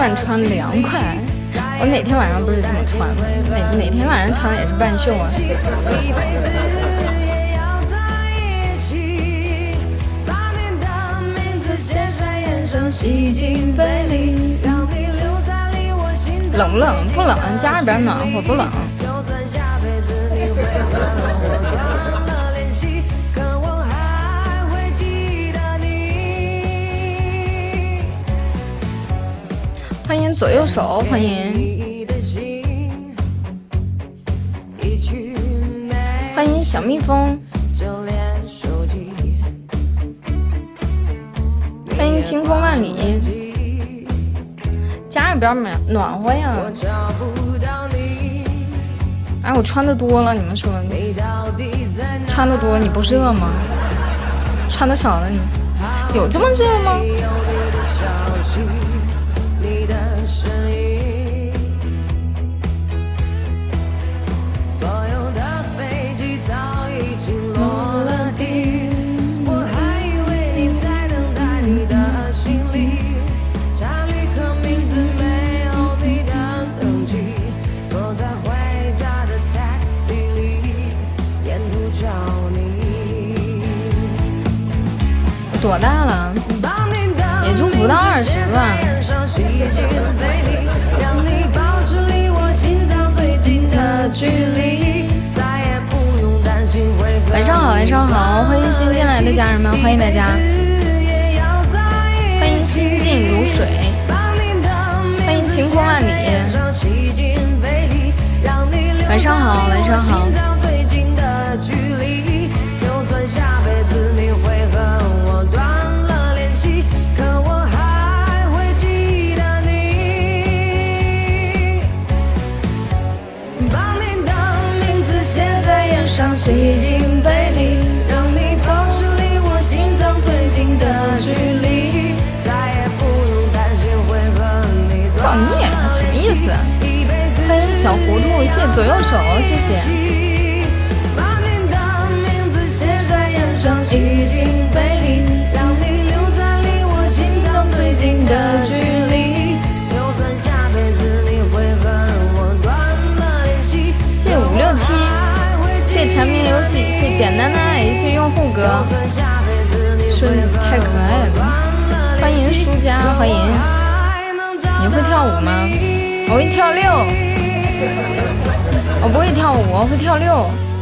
晚穿凉快。我哪天晚上不是这么穿的？哪天晚上穿的也是半袖啊。冷不冷？不冷，家里边暖和，不冷。欢迎左右手，欢迎，欢迎小蜜蜂，欢迎晴空万里。家里边暖和呀。哎，我穿的多了，你们说穿的多你不热吗？穿的少了你有这么热吗？落了地，我还以为你在等待你的行李，查旅客名字没有你的登记，坐在回家的 taxi 里，沿途找你。我多大了？也就不到20吧。让你保持离我心脏最近的距离，再也不用担心会。晚上好，晚上好，欢迎新进来的家人们，欢迎大家，欢迎心静如水，欢迎晴空万里。晚上好，晚上好。就算下辈子你会和我断了联系，可我还会记得你，把你的名字写在眼上，洗进杯里，让你保持离我心脏最近的距离，再也不用担心会和你造孽，什么意思？欢迎小糊涂，谢谢左右手，谢谢。洗进杯里，让你留在离我心脏最近的距离，就算下辈子你会和我断了联系。谢谢567，谢谢蝉鸣游戏，谢谢简单的爱，谢谢用户哥，说你太可爱了。欢迎舒家，欢迎。你会跳舞吗？我会跳6，我不会跳舞，我会跳6。